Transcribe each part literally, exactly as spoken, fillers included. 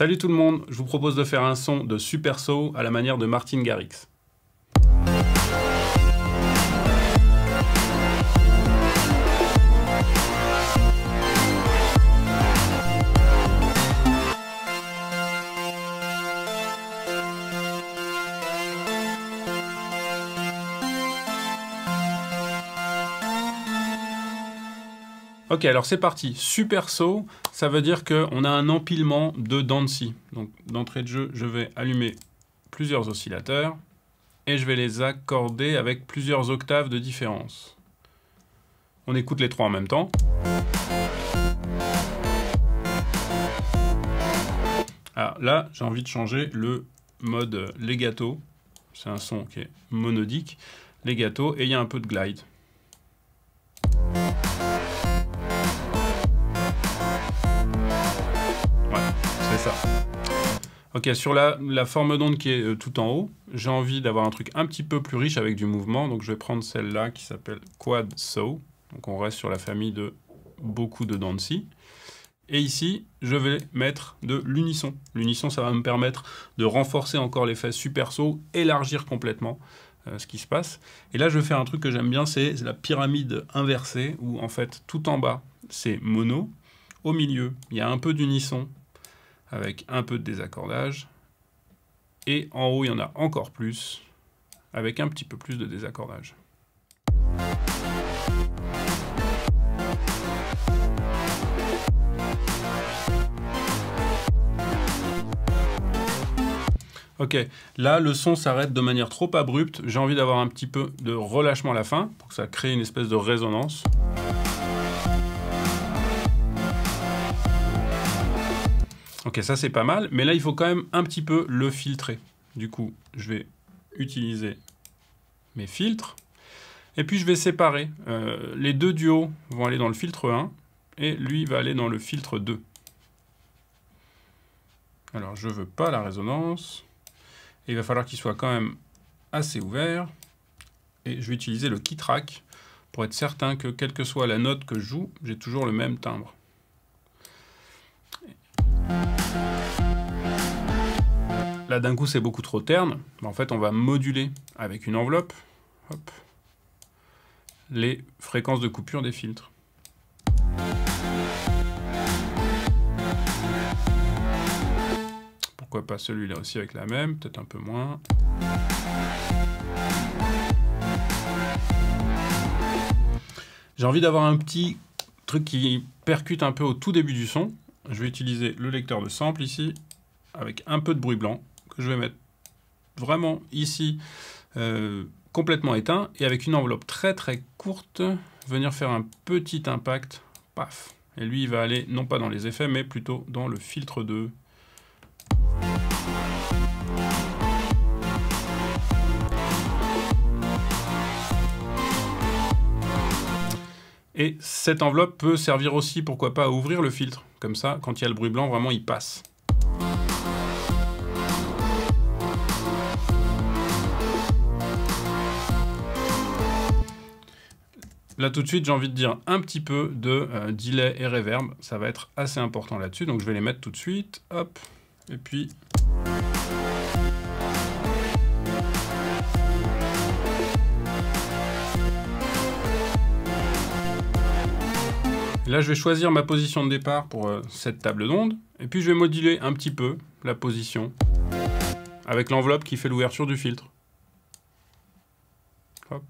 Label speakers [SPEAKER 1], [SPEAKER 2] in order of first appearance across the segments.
[SPEAKER 1] Salut tout le monde, je vous propose de faire un son de Super Saw à la manière de Martin Garrix. Ok, alors c'est parti. Super Saw, ça veut dire qu'on a un empilement de dents de scie. Donc d'entrée de jeu, je vais allumer plusieurs oscillateurs et je vais les accorder avec plusieurs octaves de différence. On écoute les trois en même temps. Alors là, j'ai envie de changer le mode legato. C'est un son qui est monodique. Legato, et il y a un peu de glide. Ça. Ok, sur la, la forme d'onde qui est euh, tout en haut, j'ai envie d'avoir un truc un petit peu plus riche avec du mouvement, donc je vais prendre celle-là qui s'appelle Quad Saw. Donc on reste sur la famille de beaucoup de dents de scie. Et ici, je vais mettre de l'unisson. L'unisson, ça va me permettre de renforcer encore l'effet Super Saw, élargir complètement euh, ce qui se passe. Et là, je vais faire un truc que j'aime bien, c'est la pyramide inversée, où en fait, tout en bas, c'est mono. Au milieu, il y a un peu d'unisson, avec un peu de désaccordage, et en haut il y en a encore plus, avec un petit peu plus de désaccordage. Ok, là le son s'arrête de manière trop abrupte, j'ai envie d'avoir un petit peu de relâchement à la fin, pour que ça crée une espèce de résonance. Ok, ça c'est pas mal, mais là il faut quand même un petit peu le filtrer. Du coup, je vais utiliser mes filtres, et puis je vais séparer. Euh, les deux du haut vont aller dans le filtre un, et lui va aller dans le filtre deux. Alors je veux pas la résonance, et il va falloir qu'il soit quand même assez ouvert, et je vais utiliser le key track pour être certain que quelle que soit la note que je joue, j'ai toujours le même timbre. Là, d'un coup, c'est beaucoup trop terne. En fait, on va moduler avec une enveloppe hop, les fréquences de coupure des filtres. Pourquoi pas celui-là aussi avec la même, peut-être un peu moins. J'ai envie d'avoir un petit truc qui percute un peu au tout début du son. Je vais utiliser le lecteur de sample ici, avec un peu de bruit blanc, que je vais mettre vraiment ici, euh, complètement éteint, et avec une enveloppe très très courte, venir faire un petit impact, paf. Et lui, il va aller non pas dans les effets, mais plutôt dans le filtre deux. Et cette enveloppe peut servir aussi, pourquoi pas, à ouvrir le filtre. Comme ça, quand il y a le bruit blanc, vraiment, il passe. Là, tout de suite, j'ai envie de dire un petit peu de euh, delay et reverb. Ça va être assez important là-dessus. Donc, je vais les mettre tout de suite. Hop. Et puis... Là, je vais choisir ma position de départ pour euh, cette table d'onde. Et puis, je vais moduler un petit peu la position avec l'enveloppe qui fait l'ouverture du filtre. Hop.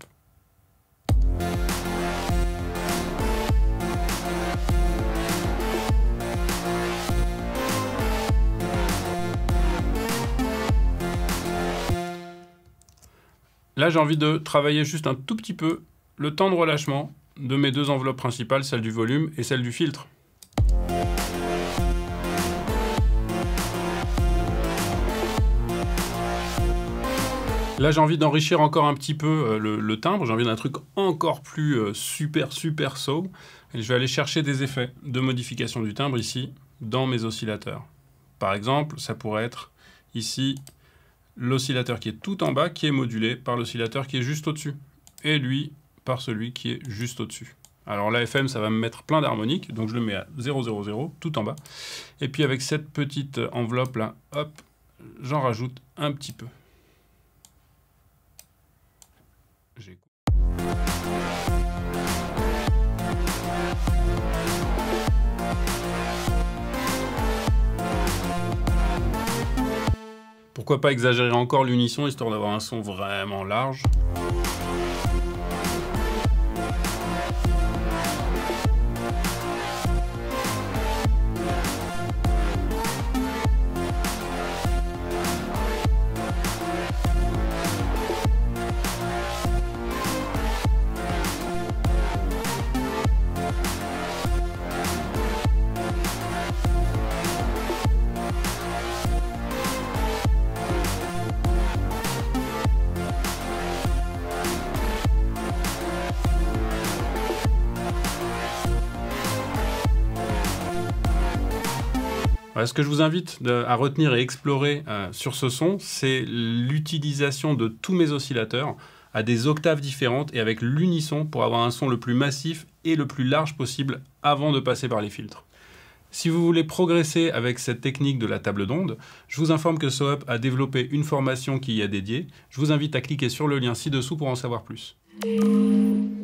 [SPEAKER 1] Là, j'ai envie de travailler juste un tout petit peu le temps de relâchement de mes deux enveloppes principales, celle du volume et celle du filtre. Là, j'ai envie d'enrichir encore un petit peu euh, le, le timbre. J'ai envie d'un truc encore plus euh, super, super saw. Et je vais aller chercher des effets de modification du timbre ici, dans mes oscillateurs. Par exemple, ça pourrait être ici l'oscillateur qui est tout en bas, qui est modulé par l'oscillateur qui est juste au-dessus. Et lui, par celui qui est juste au-dessus. Alors la F M, ça va me mettre plein d'harmoniques, donc je le mets à zéro zéro zéro, tout en bas. Et puis avec cette petite enveloppe là, hop, j'en rajoute un petit peu. J'écoute. Pourquoi pas exagérer encore l'unisson, histoire d'avoir un son vraiment large. Voilà, ce que je vous invite de, à retenir et explorer euh, sur ce son, c'est l'utilisation de tous mes oscillateurs à des octaves différentes et avec l'unisson pour avoir un son le plus massif et le plus large possible avant de passer par les filtres. Si vous voulez progresser avec cette technique de la table d'onde, je vous informe que SoUp a développé une formation qui y est dédiée. Je vous invite à cliquer sur le lien ci-dessous pour en savoir plus.